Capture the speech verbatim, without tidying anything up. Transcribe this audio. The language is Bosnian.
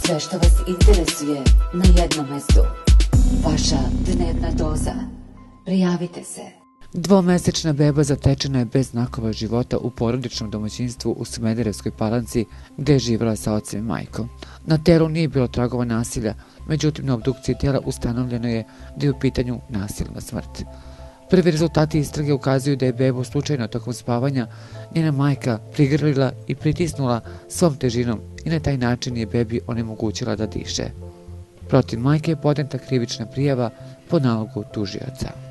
Sve što vas interesuje na jednom mestu. Vaša dnevna doza. Prijavite se. Dvomesečna beba zatečena je bez znakova života u porodičnom domaćinstvu u Smederevskoj Palanci, gde je živjela sa ocem i majkom. Na telu nije bilo tragova nasilja, međutim na obdukciji tela ustanovljeno je da je u pitanju nasilna smrt. Prvi rezultati istrage ukazuju da je bebu slučajno tokom spavanja njena majka prigrlila i pritisnula svom težinom i na taj način je bebi onemogućila da diše. Protiv majke je podneta krivična prijava po nalogu tužioca.